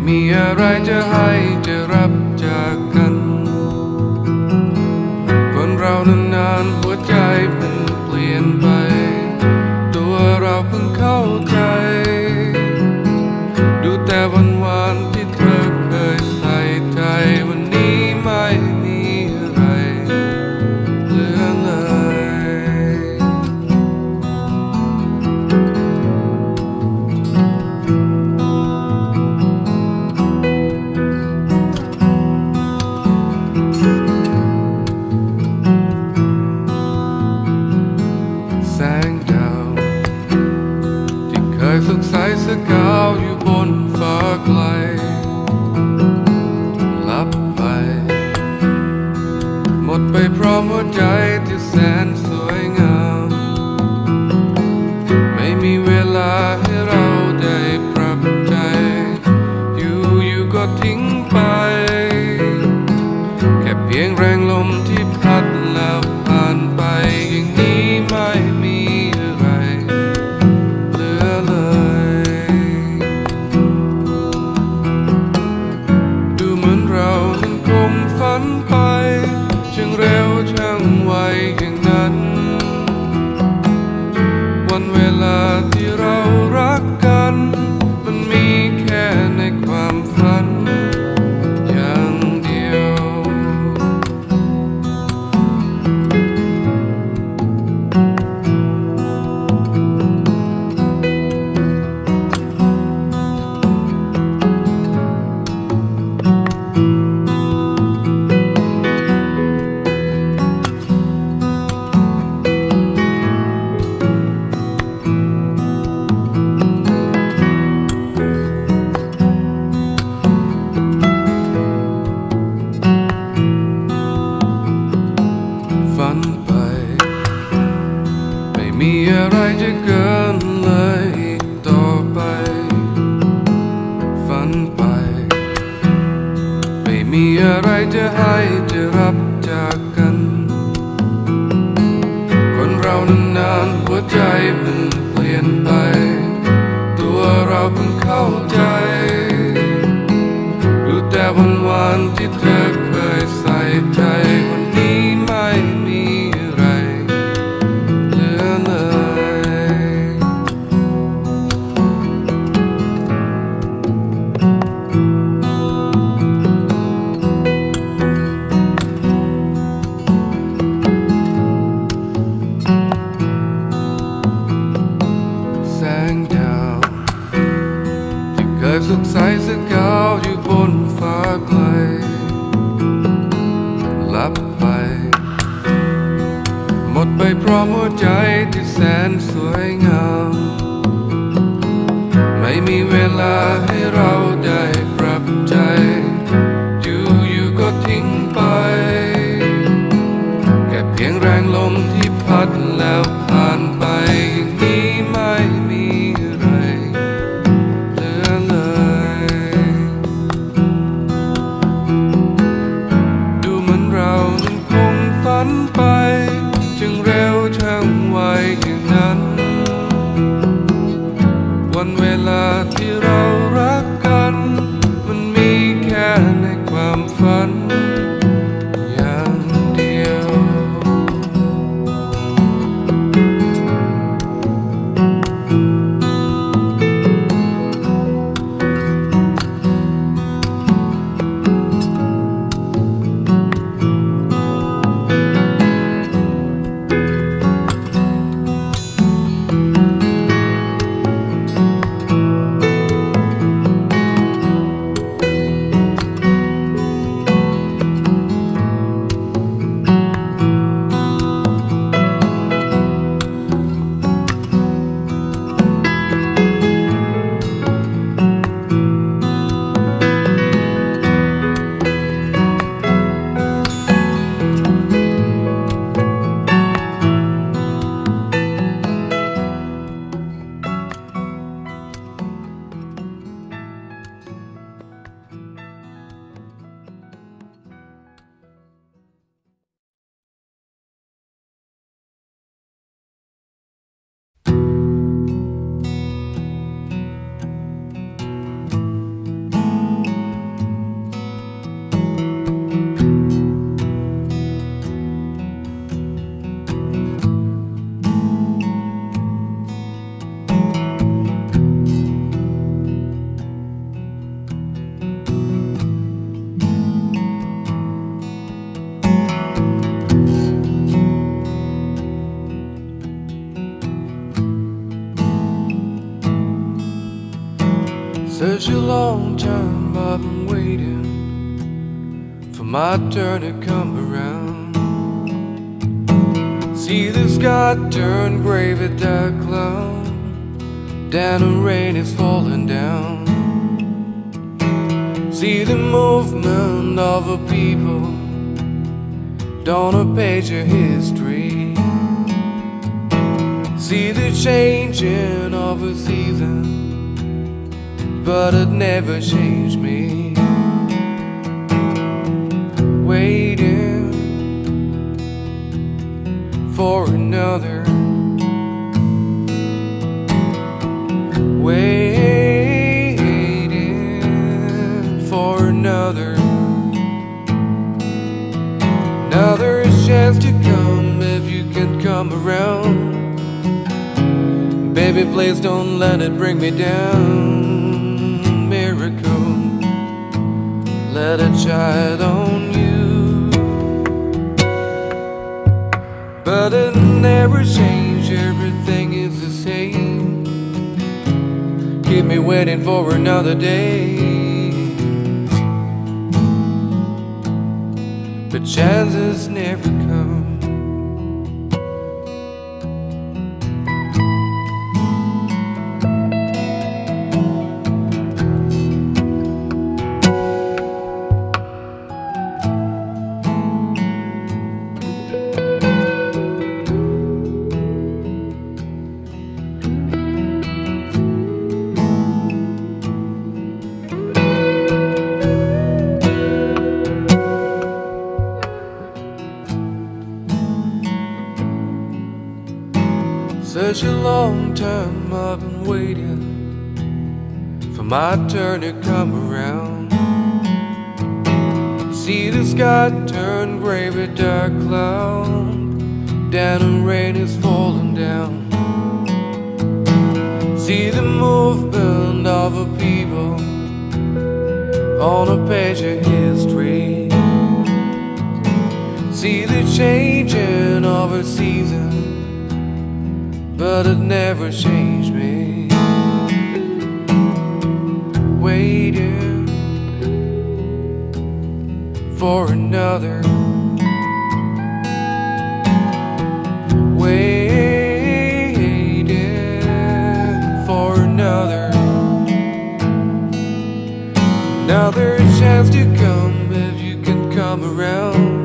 มีอะไรจะให้จะรับจากกันคนเรานานๆหัวใจเพิ่งเปลี่ยนไปตัวเราเพิ่งเข้าใจดูแต่วันที่เธอเคยใส่ใจวันนี้ไม่มีอะไรเหลือเลยแสงดาวที่เคยสุขใสสกาวอยู่บนฟ้าไกลลับไปหมดไปพร้อมหัวใจที่แสนสวยงามไม่มีเวลาให้เราได้ปรับใจอยู่ก็ทิ้งไปแค่เพียงแรงลมที่พัดแล้วผ่านไปอย่างนี้ไม่มีอะไรเหลือเลยดูเหมือนเรานั้นคงฝันไปช่างเร็วช่างไวอย่างนั้นวันเวลาที่เรารักกันมันมีแค่ในความฝันอย่างเดียวฝันไปไม่มีอะไรจะเกินเลยอีกต่อไปฝันไปไม่มีอะไรจะให้จะรับจากกันคนเรานานๆหัวใจมันเปลี่ยนไปตัวเราเพิ่งเข้าใจดูแต่วันที่เธอเคยใส่ใจวันนี้ไม่มีอะไรเหลือเลยแสงดาวที่เคยสุขใสสกาวอยู่บนฟ้าไกลลับไปหมดไปพร้อมหัวใจที่แสนสวยงามไม่มีเวลาให้เราได้ปรับใจอยู่ก็ทิ้งไปแค่เพียงแรงลมที่พัดแล้วผ่านไปอย่างนี้ไม่มีอะไรเหลือเลยดูเหมือนเรานั้นคงฝันไปจึงเร็วช่างไวอย่างนั้นวันเวลาที่เรารักกัน Such a long time I've been waiting for my turn to come around. See the sky turn gray with dark cloud, down the rain is falling down. See the movement of a people on a page of history. See the changing of a season, but it never changed me. Waiting for another, waiting for another chance to come if you can come around. Baby, please don't let it bring me down. Miracle, let it shine on you. But it never changed, everything is the same. Keep me waiting for another day, but chances never come. Such a long time I've been waiting for my turn to come around. See the sky turn gray with dark cloud, down and rain is falling down. See the movement of a people on a page of history. See the changing of a season, but it never changed me. Waiting for another, waiting for another chance to come if you can come around.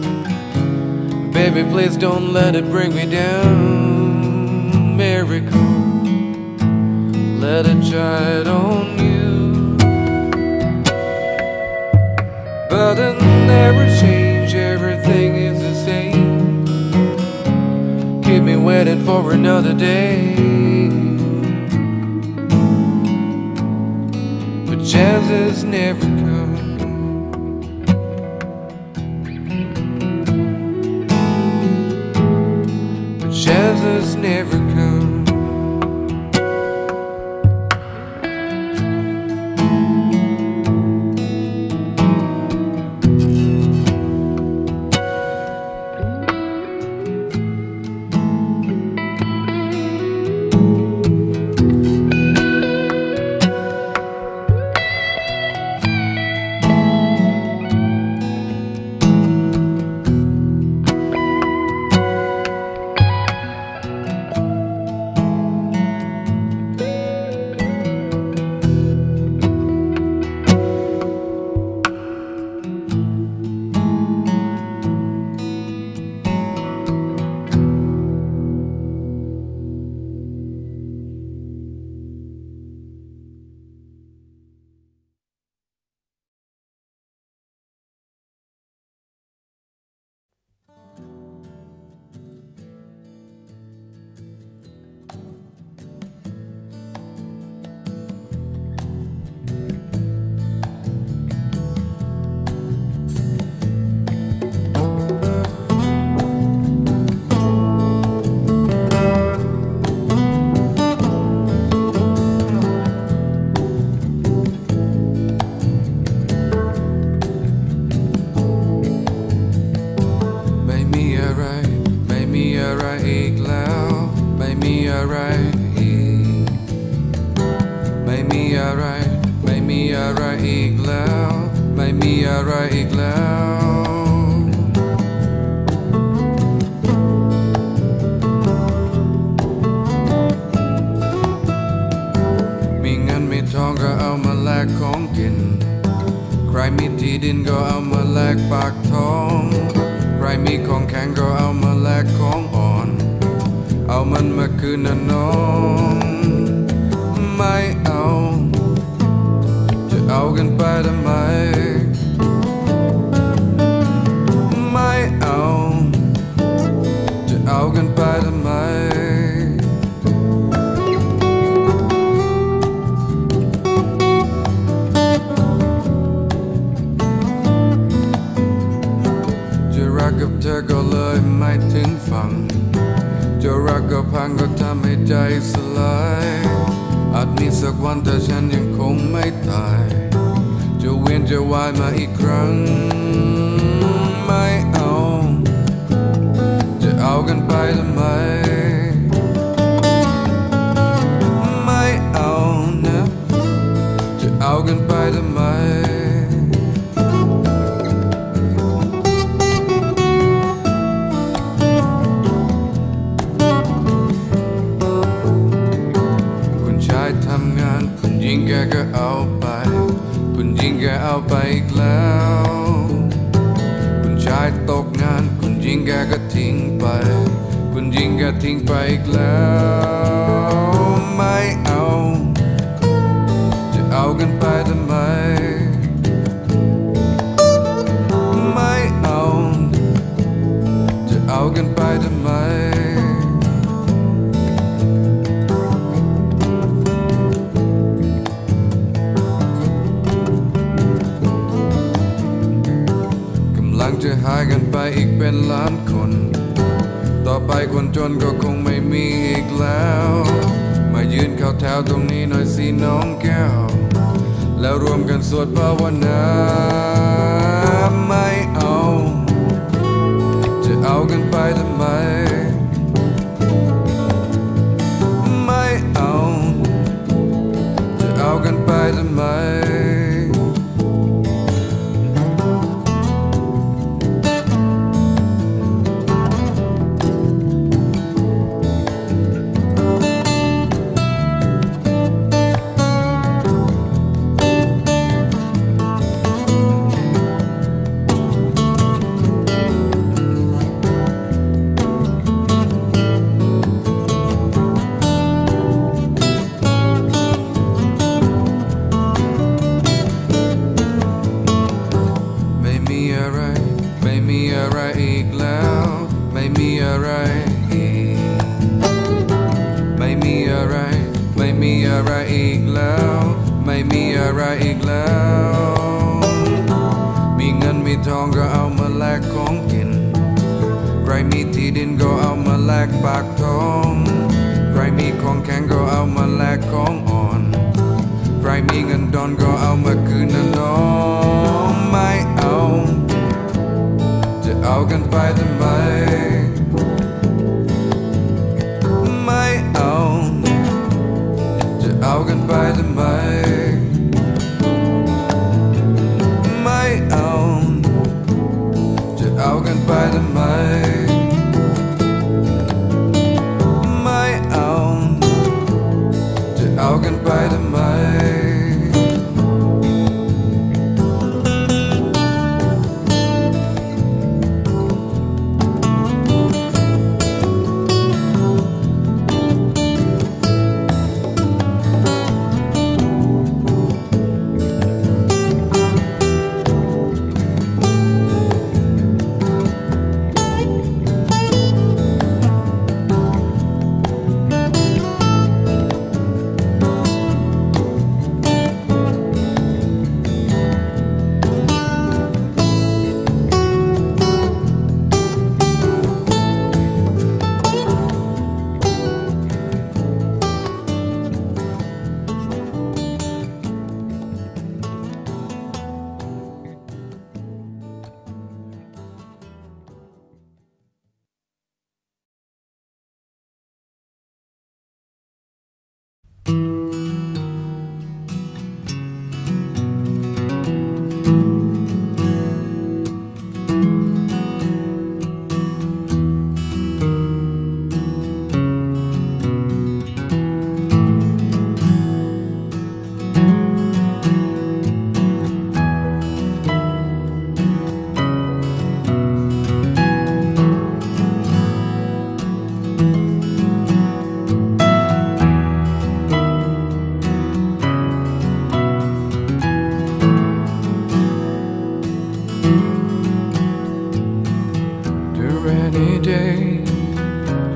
Baby, please don't let it bring me down. Miracle, let it shine on you. But it never changed, everything is the same. Keep me waiting for another day, but chances never come. But chances never come. อะไรอีกแล้วไม่มีอะไรอีกแล้วมีเงินมีทองก็เอามาแลกของกินใครมีที่ดินก็เอามาแลกปากท้องใครมีของแข็งก็เอามาแลกของอ่อนเอามันมาคืนนะน้องไม่เอาจะเอากันไปทำไมไม่เอาจะเอากันไปทำไมจะรักกับเธอก็เลยไม่ถึงฝั่งจะรักก็พังก็ทำให้ใจสลายอาจมีสักวันแต่ฉันยังคงไม่ตายจะเวียนจะว่ายมาอีกครั้งไม่เอาจะเอากันไปทำไมไม่เอานะจะเอากันไปทำไมทำงานคุณยิงแกก็เอาไปคุณยิงแกเอาไปอีกแล้วคุณชายตกงานคุณยิงแกก็ทิ้งไปคุณยิงแกทิ้งไปอีกแล้วไม่เอาจะเอากันไปทำไมไม่เอาจะเอากันไปทำไมจะหายกันไปอีกเป็นล้านคนต่อไปคนจนก็คงไม่มีอีกแล้วมายืนเข้าแถวตรงนี้หน่อยสิน้องแก้วแล้วรวมกันสวดภาวนาไม่เอาจะเอากันไปทำไมไม่เอาจะเอากันไปทำไมไม่มีอะไรอีกแล้วไม่มีอะไรอีกไม่มีอะไรไม่มีอะไรอีกแล้วไม่มีอะไรอีกแล้วมีเงินมีทองก็เอามาแลกของกินใครมีที่ดินก็เอามาแลกปากท้องใครมีของแข็งก็เอามาแลกของอ่อนใครมีเงินดอนก็เอามาคืนนะน้องไม่เอาจะเอากันไปทำไมไม่เอาจะเอากันไปทำไมไม่เอาจะเอากันไปทำไมไม่เอาจะเอากันไปทำไม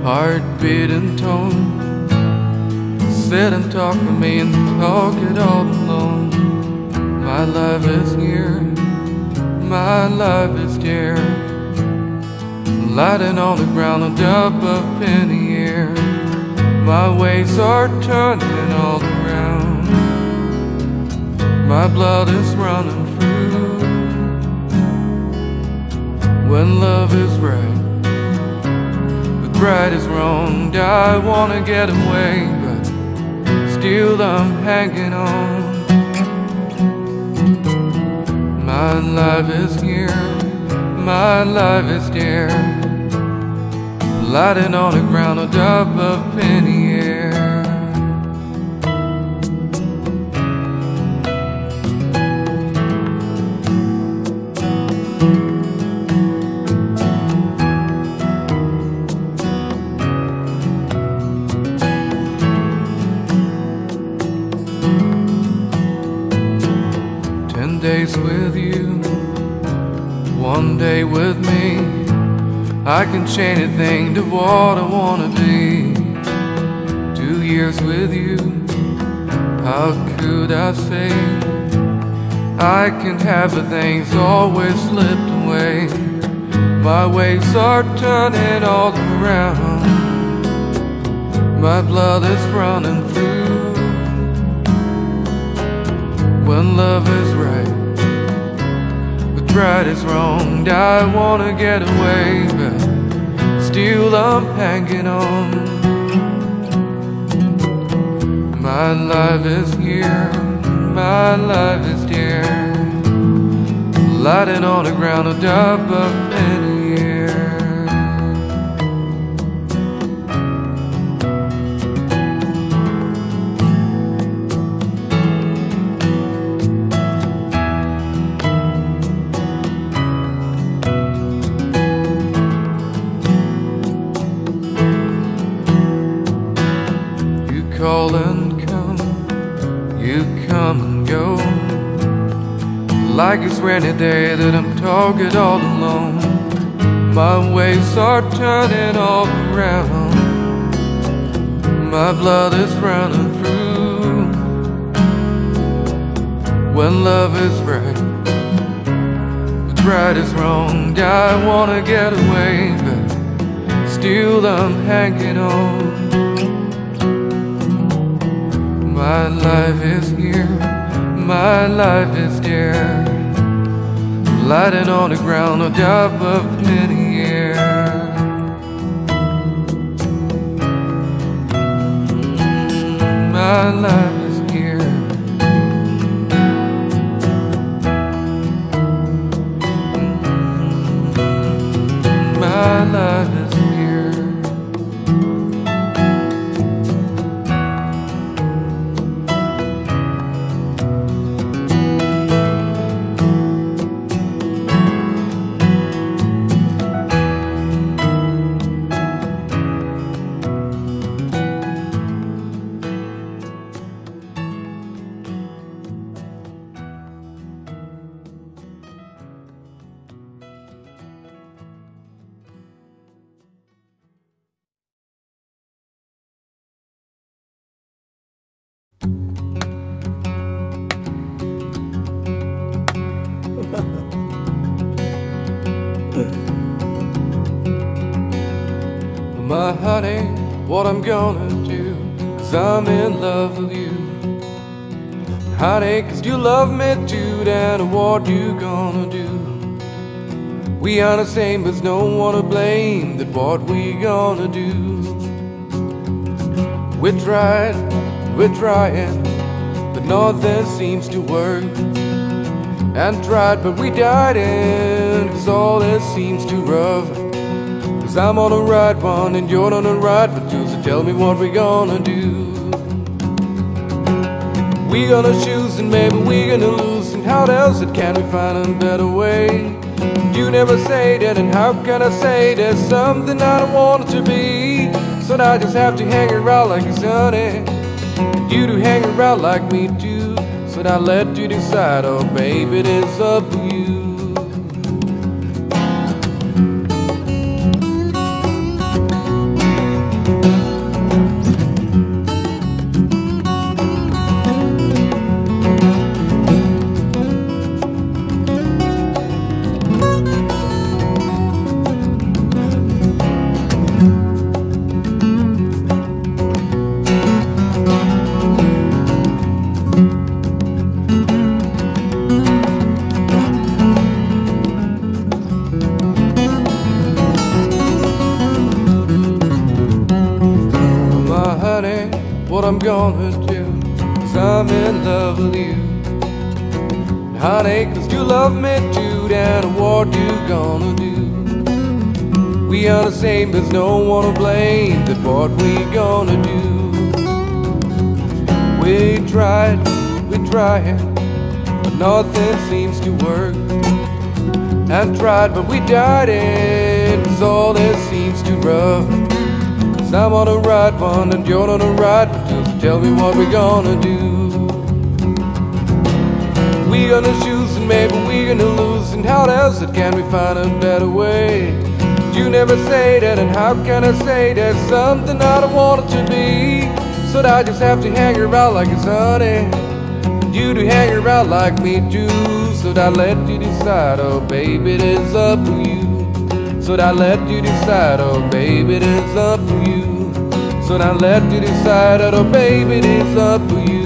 heartbeat and tone. Sit and talk with me and talk it all alone. My life is near, my life is dear. Lighting on the ground, a dove up in the air. My ways are turning all around. My blood is running through. When love is right, but right is wrong. I wanna get away, but still I'm hanging on. My life is here, my life is dear. Lighting on the ground, a dove up in the air. 10 days with you, 1 day with me. I can change anything to what I wanna be. 2 years with you, how could I say I can have the things always slipped away? My ways are turning all around. My blood is running through. When love is right, but right is wrong. I wanna get away, but still I'm hanging on. My life is here, my life is dear. Lighting on the ground, a dove up in the air. Call and come, you come and go. Like it's rainy day that I'm talking all alone. My ways are turning all around. My blood is running through. When love is right, but right is wrong. I wanna get away, but still I'm hanging on. My life is here, my life is dear. Lighting on the ground, a dove up in the air. My life is here. My life is here. My honey, what I'm gonna do, 'cause I'm in love with you. Honey, 'cause you love me too, then what you gonna do? We are the same, but no one to blame, that what we gonna do? We're trying, but nothing seems to work. And tried, but we died in, 'cause all this seems too rough. 'Cause I'm on the right one and you're on the right one too. So tell me what we gonna do. We gonna choose and maybe we gonna lose. And how else can we find a better way? You never say that, and how can I say there's something I don't want it to be? So I just have to hang around like it's honey. You do hang around like me too. So I let you decide, oh baby, it is up to you. gonna do, 'cause I'm in love with you. And honey, 'cause you love me too, then what you gonna do? We are the same, there's no one to blame, then what we gonna do? We tried, but nothing seems to work. And tried, but we died in, 'cause all this seems too rough. 'Cause I'm on the right one and you're on the right one too, so tell me what we gonna do. We gonna choose and maybe we gonna lose, and how else can we find a better way? You never say that, and how can I say there's something I don't want it to be? So that I just have to hang around like it's honey, and you do hang around like me too. So that I let you decide, oh baby, it is up to you. So that I let you decide, oh baby, it is up to you. So that I let you decide, oh baby, it is up to you.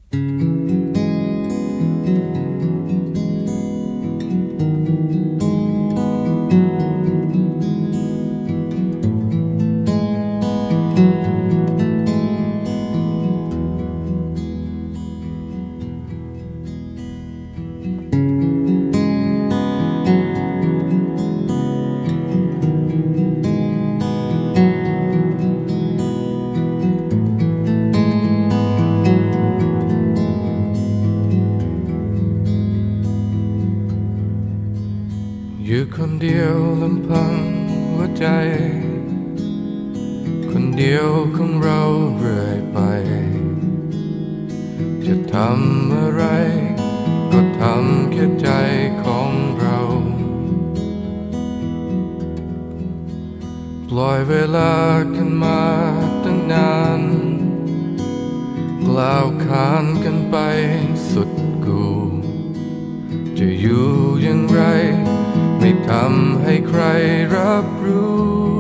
อยู่คนเดียวลำพังหัวใจคนเดียวของเราเรื่อยไปจะทำอะไรก็ทำแค่ใจของเราปล่อยเวลากันมาตั้งนานกล่าวขานกันไปสุดกูจะอยู่อย่างไรไม่ทำให้ใครรับรู้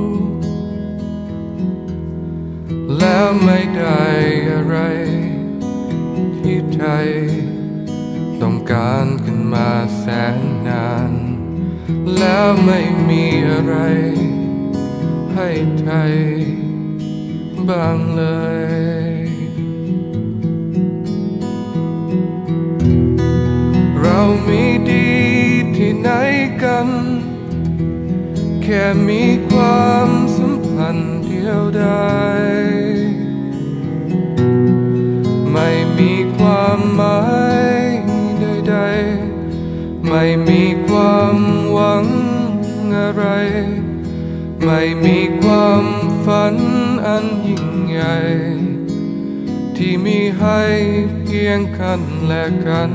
แล้วไม่ได้อะไรที่ใจต้องการกันมาแสนนานแล้วไม่มีอะไรให้ไทยบ้างเลยเรามีดีที่ไหนกันแค่มีความสัมพันธ์เดียวดายไม่มีความหมายใดๆไม่มีความหวังอะไรไม่มีความฝันอันยิ่งใหญ่ที่มีให้เพียงกันและกัน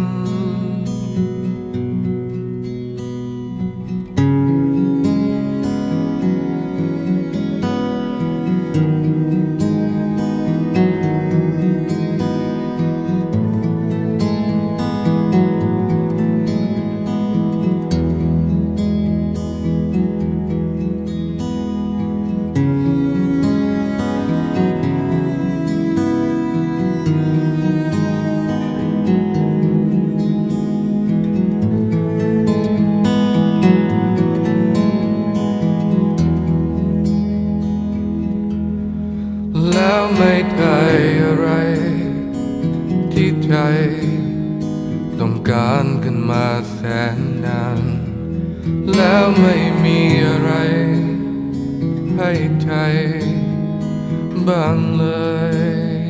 แล้วไม่ได้อะไรที่ใจต้องการกันมาแสนนานแล้วไม่มีอะไรให้ใจบ้างเลย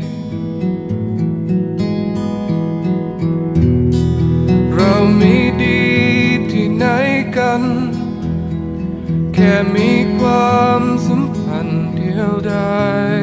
เรามีดีที่ไหนกันแค่มีความสัมพันธ์เดียวดาย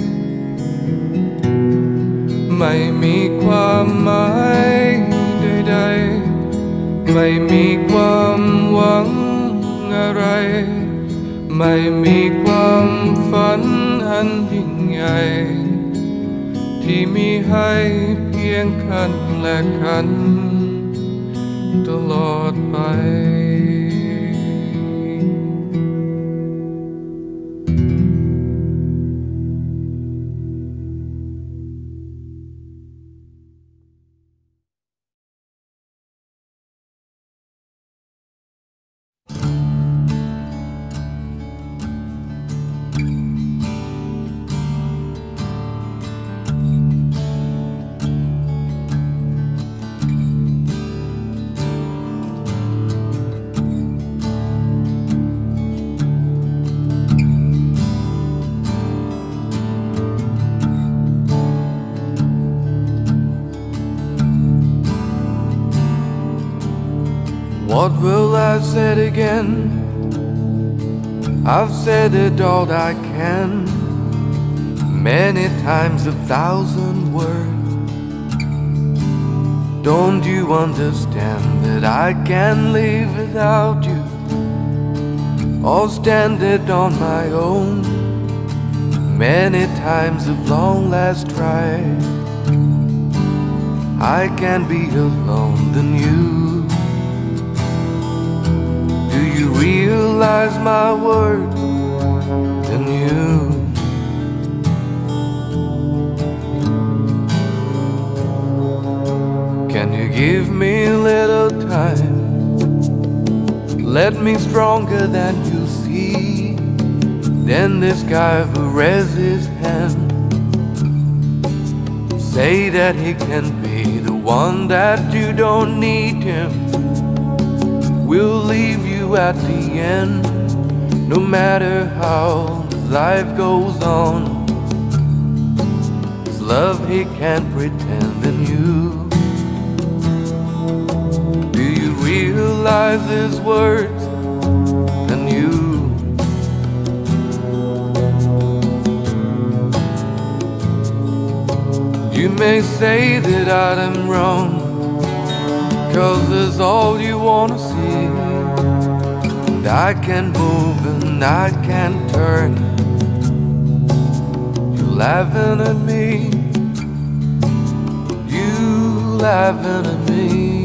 ไม่มีความหมายใดๆไม่มีความหวังอะไรไม่มีความฝันอันยิ่งใหญ่ที่มีให้เพียงกันและกันตลอดไปWhat will I say again? I've said it all I can, many times 1,000 words. Don't you understand that I can't live without you, or stand it on my own? Many times I've long last tried, I can't be alone than you. Do you realize my words and you? give me a little time? Let me stronger than you see. Then this guy who raises his hand, say that he can be the one, that you don't need him. We'll leave you at the end, no matter how life goes on. His love he can't pretend in you. Do you realize his words and you? You may say that I'm wrong, 'cause it's all you wanna see. And I can't move and I can't turn. You're laughing at me, you laughing at me.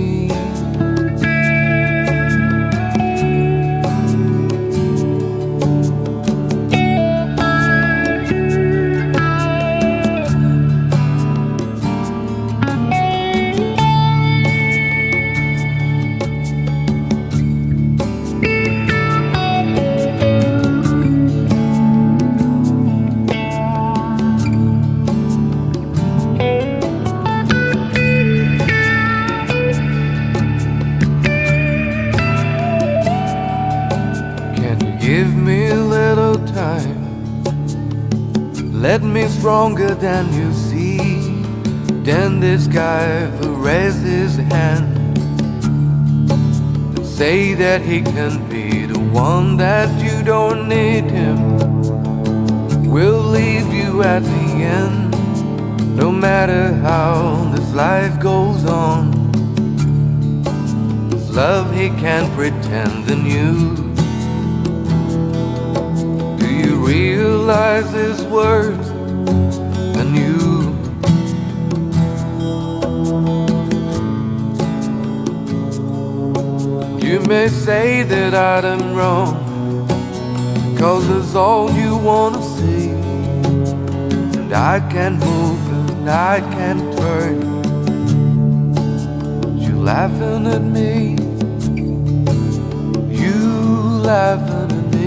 Give me a little time. Let me stronger than you see. Then this guy who raised his hand, say that he can be the one, that you don't need him. We'll leave you at the end, no matter how this life goes on. This love he can't pretend in you. Realize his words and you. You may say that I'm wrong, 'cause it's all you wanna see. And I can't move and I can't turn. You laughing at me, you laughing at me.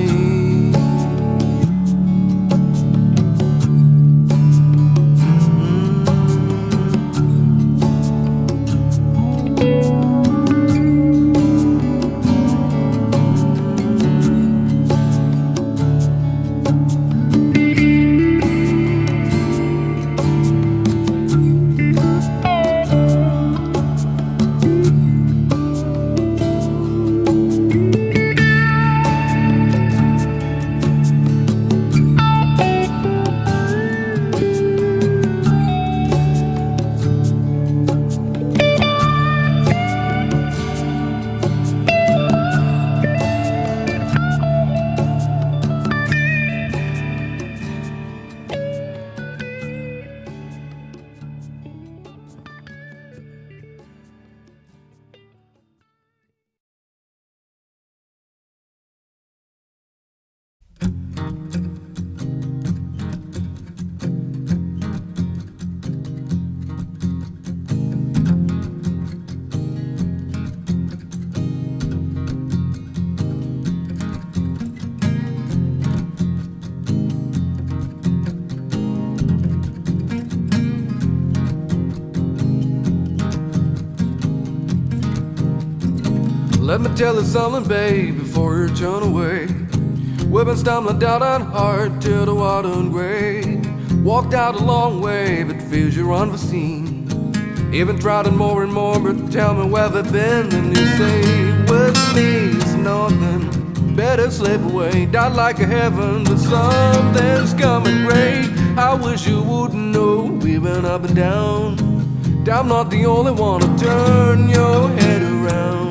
Let me tell you something, babe, before you turn away. We've been stumbling down that hard till the water and gray. Walked out a long way, but feels you're unforeseen. Even tried it more and more, but tell me where they've been. And you say, with me, it's nothing. Better slip away, not like a heaven, but something's coming great. I wish you wouldn't know we've been up and down. I'm not the only one to turn your head around.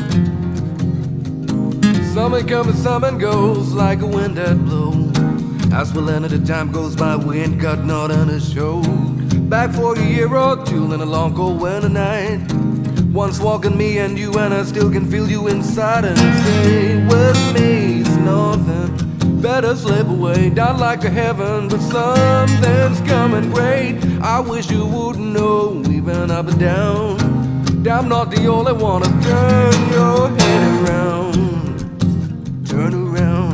Summer comes, summer goes, like a wind that blows. As well end the time goes by, we ain't got nothing to show. Back for a year or two in a long cold winter night. Once walking me and you, and I still can feel you inside. And say, with me it's nothing. Better slip away, down like a heaven, but something's coming great. I wish you would know, even up and down. I'm not the only one to turn your head around. Turn around.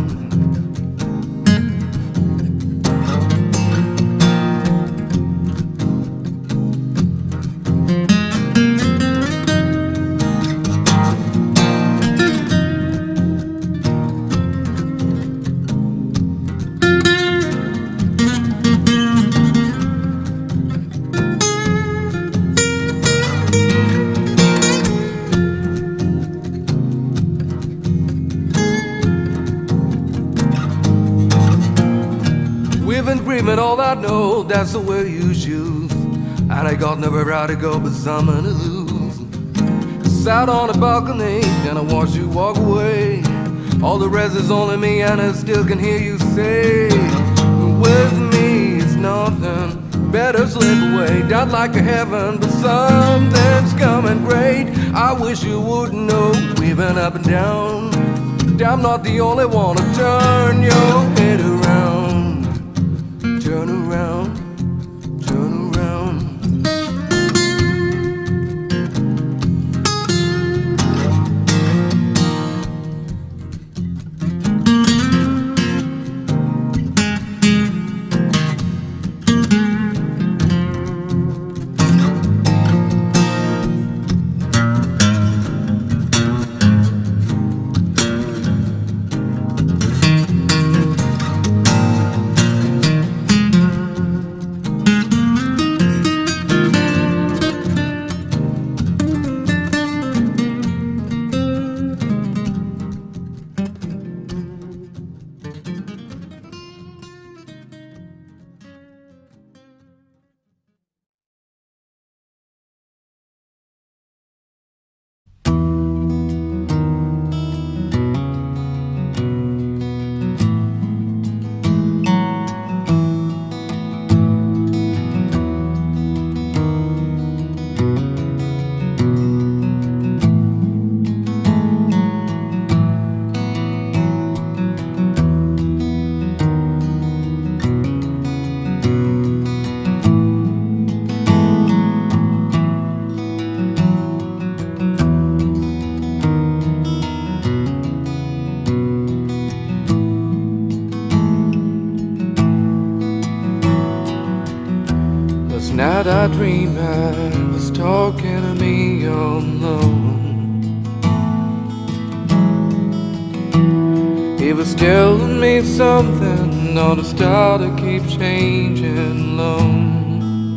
We've been dreaming all I know, that's the way you choose. And I got nowhere to go but something to lose. Sat on a balcony and I watched you walk away. All the rest is only me and I still can hear you say, with me it's nothing. Better slip away, down like a heaven, but something's coming great. I wish you would know, we've been up and down. I'm not the only one to turn your head around. Turn around, turn around. Night I dreamed I was talking to me alone. He was telling me something on the star to keep changing long.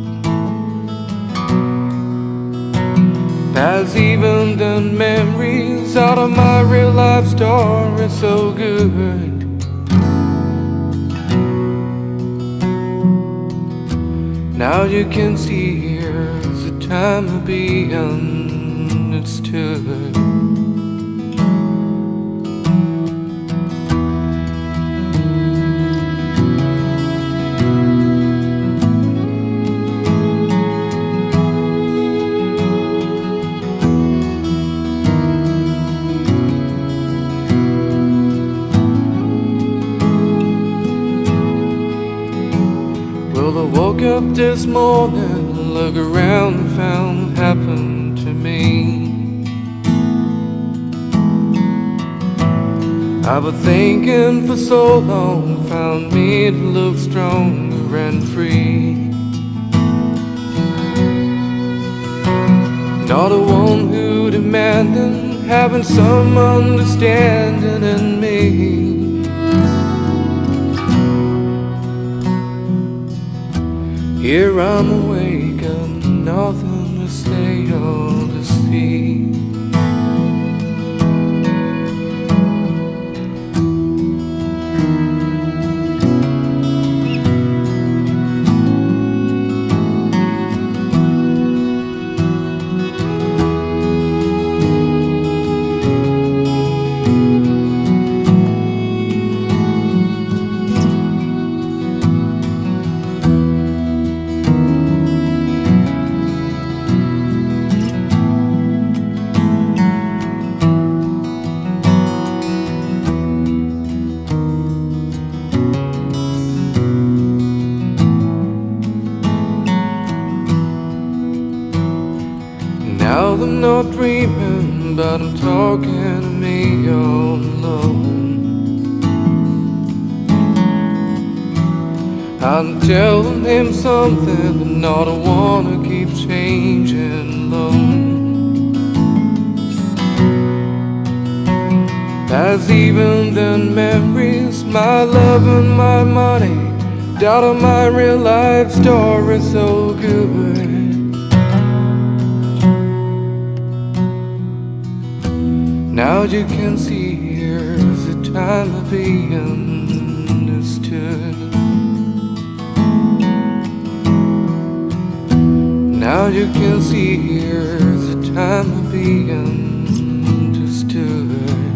Has even done memories out of my real life story so good. Now you can see here's the time to be understood. Well, I woke up this morning, look around and found happened to me. I've been thinking for so long, found me to look stronger and free. Not the one who demanding, having some understanding in me. Here I'm awake and nothing to say or to see. tell them not dreaming, but I'm talking to me all alone. I'm telling him something, but not I wanna keep changing alone. As even then memories, my love and my money, doubt on my real life story so good. Now you can see here's the time of being understood. Now you can see here's the time of being understood.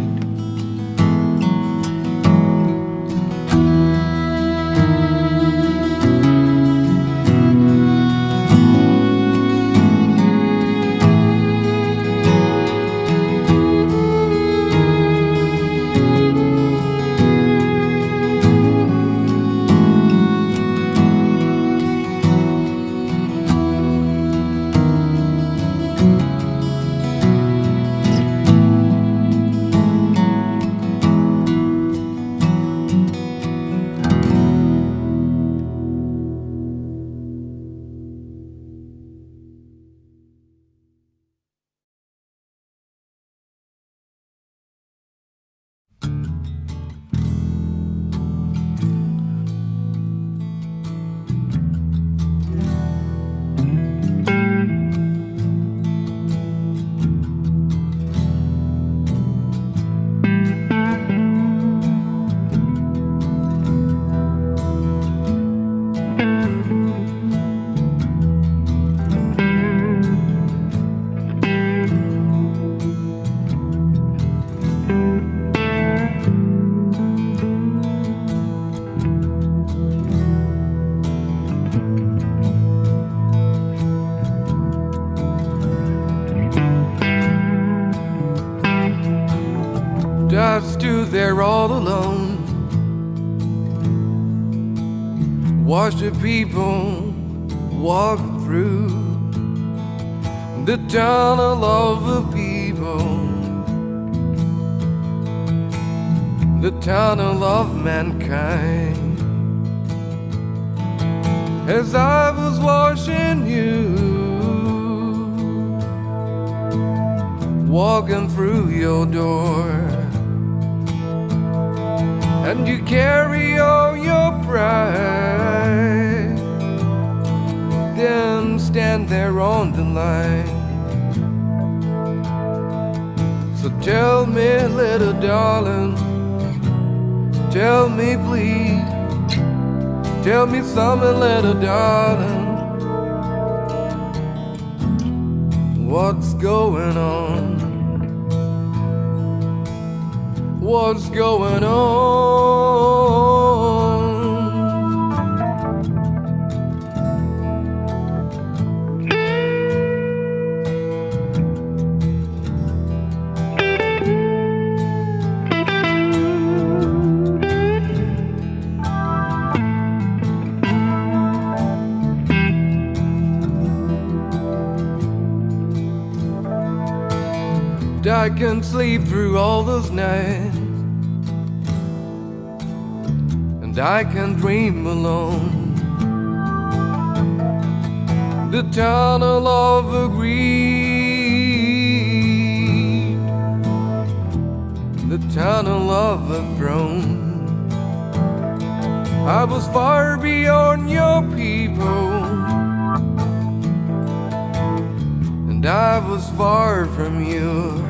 I stood there all alone, watched the people walk through the tunnel of the people, the tunnel of mankind. As I was watching you walking through your door, and you carry all your pride, then stand there on the line. So tell me, little darling, tell me please, tell me something, little darling, what's going on? What's going on? I can sleep through all those nights, and I can dream alone. The tunnel of greed, the tunnel of the throne. I was far beyond your people, and I was far from you.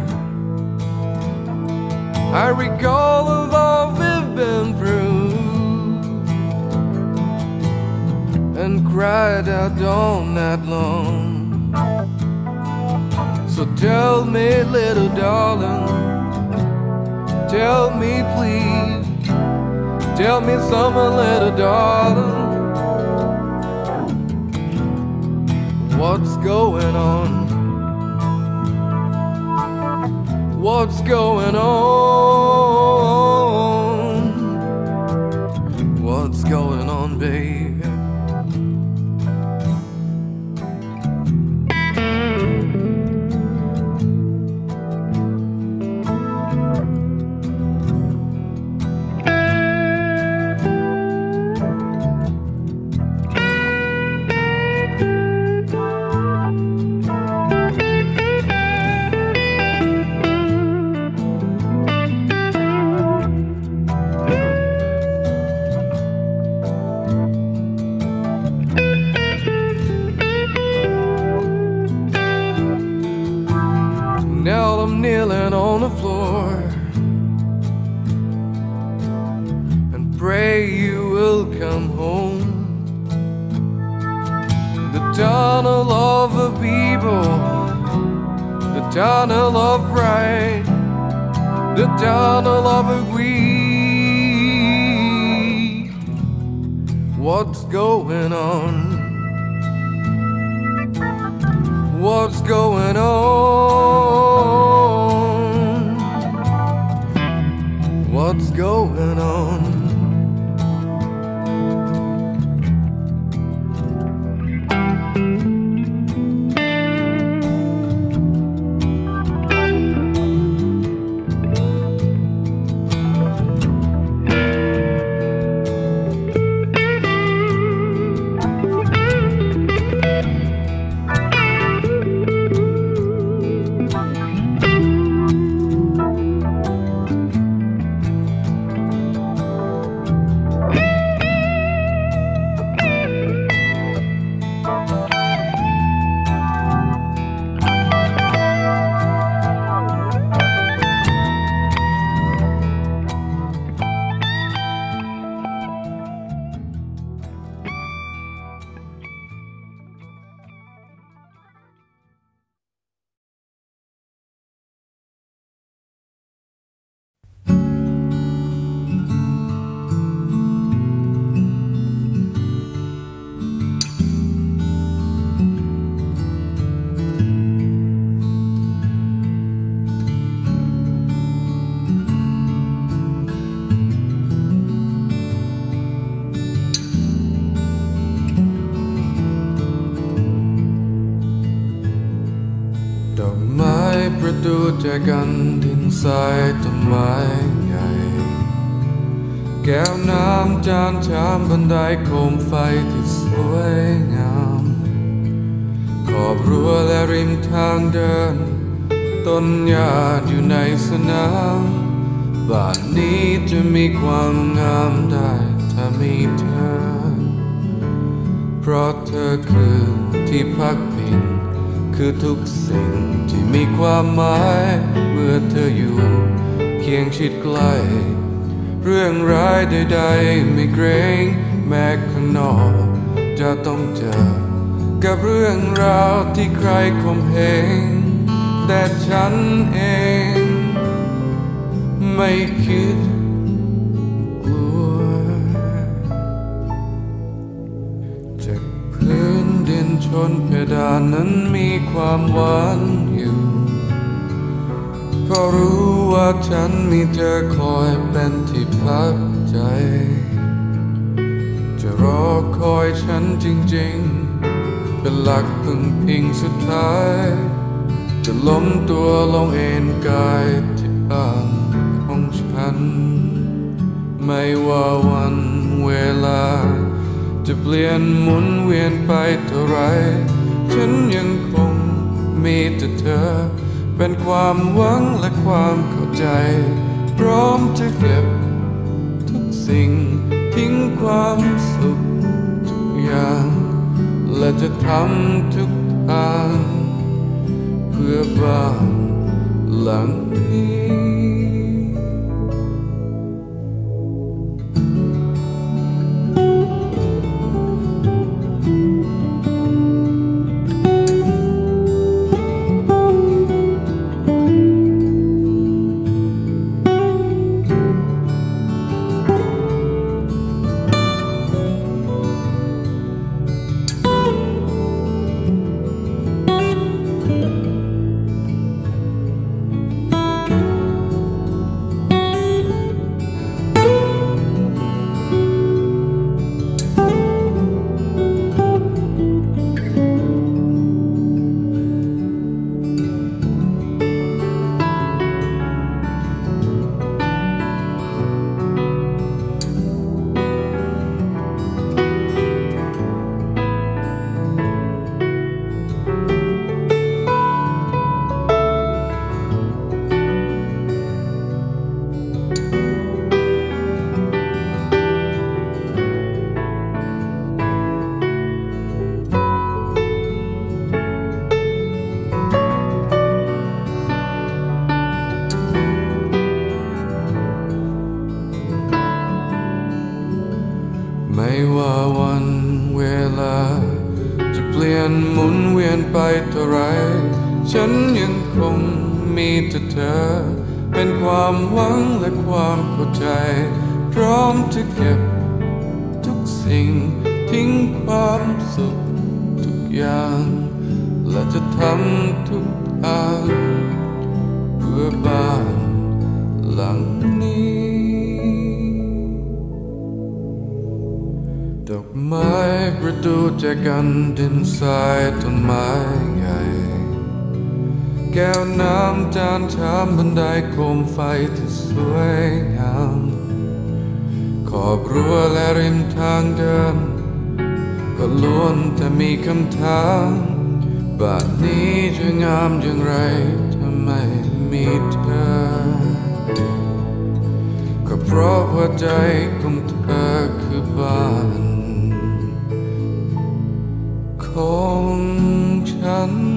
I recall of all we've been through, and cried out all night long. So tell me, little darling, tell me please, tell me something, little darling, what's going on? What's going on? What's going on, baby? I'm kneeling on the floor and pray you will come home. The tunnel of the people, the tunnel of pride, the tunnel of a greed. What's going on? What's going on? What's going on?ประตูแจกันดินทรายต้นไม้ใหญ่แก้วน้ำจานชามบันไดโคมไฟที่สวยงามขอบรั้วและริมทางเดินต้นหญ้าอยู่ในสนามบ้านนี้จะมีความงามได้ถ้ามีเธอเพราะเธอคือที่พักพิงคือทุกสิ่งที่มีความหมายเมื่อเธออยู่เคียงชิดใกล้เรื่องร้ายใดๆไม่เกรงแม้ข้างนอกจะต้องเจอกับเรื่องราวที่ใครข่มเหงแต่ฉันเองไม่คิดกลัวจากพื้นดินชนเพดานนั้นมีความหวานอยู่เพราะรู้ว่าฉันมีเธอคอยเป็นที่พักใจจะรอคอยฉันจริงๆเป็นหลักพึ่งพิงสุดท้ายจะล้มตัวลงเอนกายที่บ้านของฉันไม่ว่าวันเวลาจะเปลี่ยนหมุนเวียนไปเท่าไรฉันยังคงมีแต่เธอเป็นความหวังและความเข้าใจพร้อมจะเก็บทุกสิ่งทิ้งความสุขทุกอย่างและจะทำทุกทางเพื่อบ้านหลังนี้นหมุนเวียนไปเท่าไรฉันยังคงมีแต่เธอเป็นความหวังและความเข้าใจพร้อมจะเก็บทุกสิ่งทิ้งความสุขทุกอย่างและจะทำทุกทางเพื่อบ้านหลังนี้ดอกไม้ประตูแจกันดินทรายต้นไม้ใหญ่แก้วน้ำจานชามบันไดโคมไฟที่สวยงามขอบรั้วและริมทางเดินก็ล้วนแต่มีคำถามบ้านนี้จะงามอย่างไรถ้าไม่มีเธอก็เพราะหัวใจของเธอคือบ้านของฉัน